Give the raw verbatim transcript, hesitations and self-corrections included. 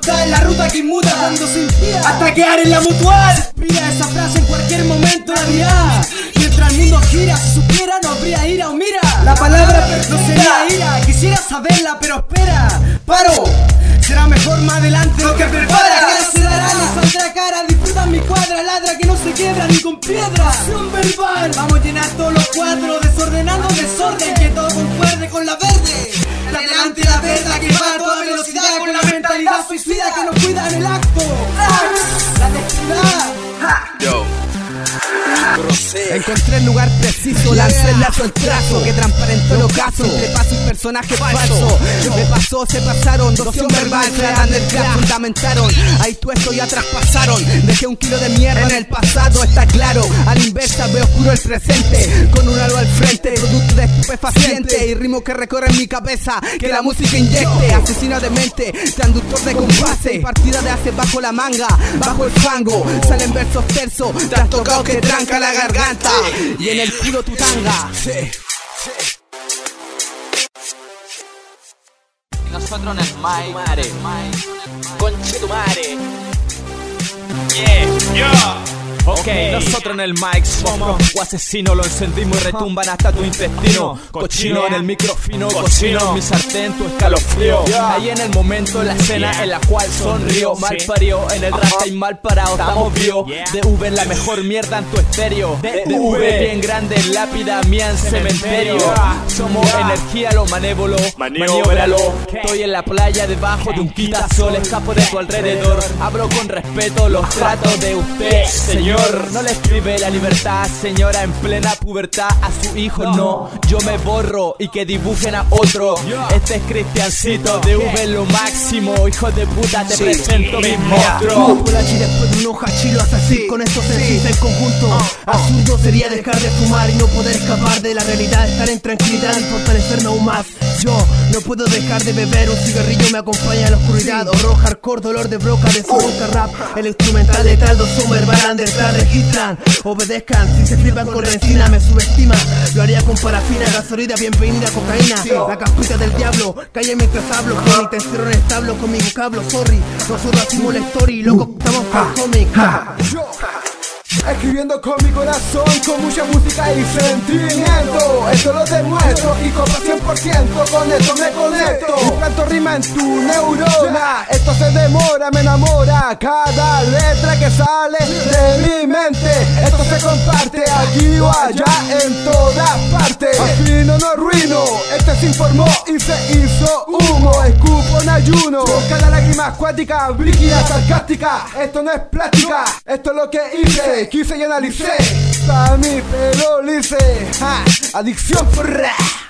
está en la ruta que inmuta cuando se inspira hasta quedar en la mutual. Inspira esa frase en cualquier momento de la vida. Mientras el mundo gira, si supiera no habría ira o mira. La palabra no sería ira, quisiera saberla pero espera. Paro, será mejor más adelante lo que prepara. Cara se dará, no saldrá cara, disfrutan mi cuadra. Ladra que no se quiebra ni con piedra. Acción verbal, vamos a llenar todos los cuadros, desordenando desorden, que todo concuerde con la verde. La delante la verdad que va a toda velocidad, con la mentalidad suicida que nos cuida en el acto. La honestidad. Yo. Encontré el lugar preciso, lancé el lazo, el trazo que transparentó el ocaso entre paso y personaje falso. Me pasó, se pasaron, doción verbal, crean el crack, fundamentaron. Ahí tú esto ya traspasaron. Dejé un kilo de mierda en el pasado, está claro. A la inversa veo oscuro el presente, con un halo al frente, producto de estupefaciente y ritmo que recorre mi cabeza, que la música inyecte. Asesino de mente, transductor de compase, partida de hace bajo la manga, bajo el fango. Salen versos tersos, tras tocado que tranca la garganta y en el culo tu tanga. Sí, sí. Y nosotros en el mic, conchetumare. Yeah, yeah. Ok, okay, nosotros en el mic somos prófugo asesino, lo encendimos y retumban hasta tu intestino. Cochino en el microfino, cochino en mi sartén, tu escalofrío. Ahí en el momento, en la escena en la cual sonrío. Mal parió, en el rasta y mal parado, estamos vio. D V en la mejor mierda en tu estéreo. D V bien grande, lápida mía en cementerio. Somos energía, lo manévolo, manióbralo. Estoy en la playa debajo de un quitasol, escapo de tu alrededor. Hablo con respeto, los tratos de usted, señor. No le escribe la libertad, señora, en plena pubertad a su hijo, no. Yo me borro y que dibujen a otro. Este es Cristiancito, D V lo máximo. Hijo de puta, te presento mi monstruo. Polachi después de un hoja chilo así. Con esto se dice en conjunto. Absurdo sería dejar de fumar y no poder escapar de la realidad. Estar en tranquilidad y fortalecernos aún más. Yo no puedo dejar de beber, un cigarrillo me acompaña en la oscuridad. Horror, hardcore, dolor de broca, de su boca rap. El instrumental letal, dos Summer Barander, registran, obedezcan, si se firman con resina me subestima. Lo haría con parafina, gasolina, bienvenida cocaína. La caspita del diablo, calle mientras hablo. Con intención en establo, con mi vocablo, sorry. Nosotros hacemos la story, loco, estamos con cómic. Escribiendo con mi corazón, con mucha música y sentimiento. Esto lo demuestro y con cien por ciento con esto me conecto. Implanto rima en tu neurona. Esto se demora, me enamora. Cada letra que sale de mi mente. Esto se comparte aquí o allá, en todas partes. Afino, no ruino. Este se informó y se hizo humo. Escupo en ayuno. Cada lágrima acuática, brígida, sarcástica. Esto no es plástica, esto es lo que hice. Quise y analicé, pa' mi pelo lice, ja, adicción por ra.